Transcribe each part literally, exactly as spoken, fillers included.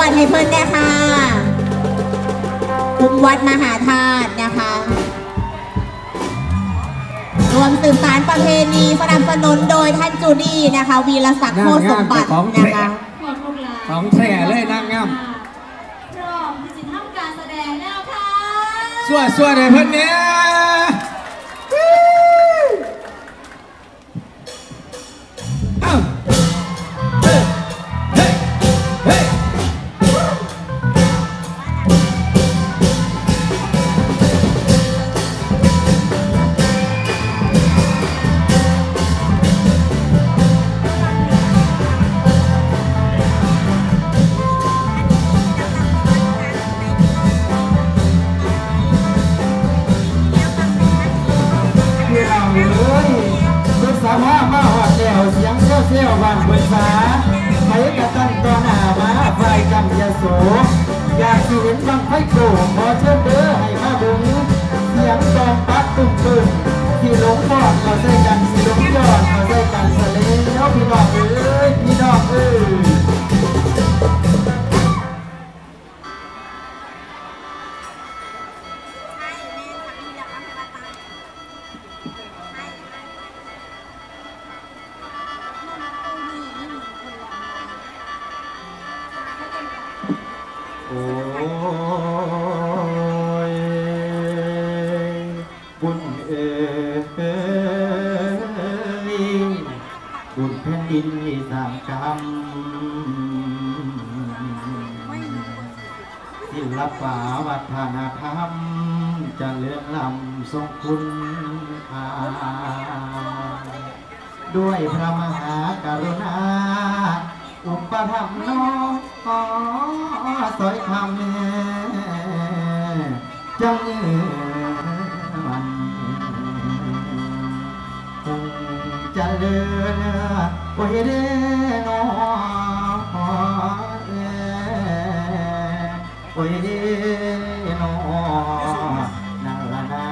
ดให้เพิ่นเนี่ยค่ะคุมวัดมหาธาตุนะคะรวมสืบสานประเพณีสนับสนุนโดยท่านจูดี้นะคะวีรศักดิ์โคสมบัตินะคะของแท้เลยนางงามพร้อมที่จะทำการแสดงแล้วค่ะสวดสวดเลยเพิ่นเนี่ยมามาหอดแก้วเสียงเซี่ยวเซี่ยวบ้านเบิร์ษาไปกระตั้งต่อหน้ามาไฟกำยาโสอยากสิเห็นบังไฟโกขอเชิญเด้อให้มาบุญเสียงตองปักตุ้มตุ้มที่หลงบอดก็ใส่กันที่หลงยอดก็ใส่กันสะเลแล้วพี่น้องเอ้ยพี่น้องเอ้ยโอ้ยบุญเอ๋ยบุญแผ่นดินมีสามกรรมศิลปะวัฒนธรรมจะเลื่อนลำทรงคุณค่าด้วยพระมหากรุณาอุปถัมภ์น้องสอยคำจังมันคงจะเดินโอ้ยเด้นอโอ้ยเด้นอนาลานา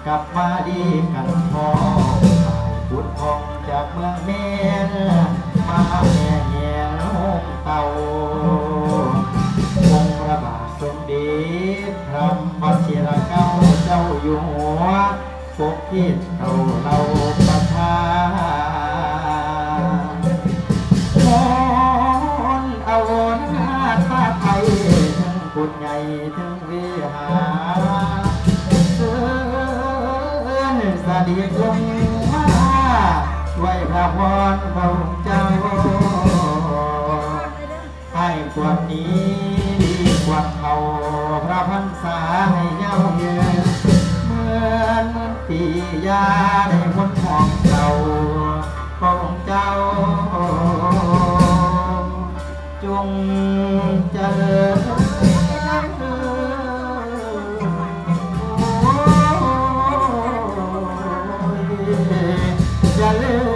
กลับมาดีกันพอพุทธพองจากเมืองเมนมาแห่แห่หงเต่าองค์พระบาทสมเด็จพระวชิรเกล้าเจ้าอยู่หัวปกพิดเราเราประชาพรเอาวนหน้าท่าไทยถึงกุฎใหญ่ถึงวิหารเสือนสดิบลงมาไว้พระพรพระองค์เจ้าให้กว่านี้ดีกว่าเขาพระพรรษาให้เย้าเยืนเหมือนเหมือนปียาในมนต์ของเก่าของเจ้าจงเจริญเจริญ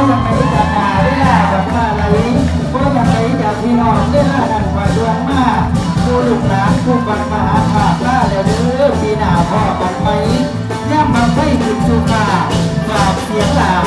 ยังไปจากนาเวลาแบบมาไหลก็ยังไปจากพี่น้องเวลานั่นว่าดวงมาผู้ลูกหลานผู้บังมาหาภาพล่าแล้วเด้อปีหน้าพ่อกันไหมย่ำบังไฟถึงสุขาฝากเสียงหลา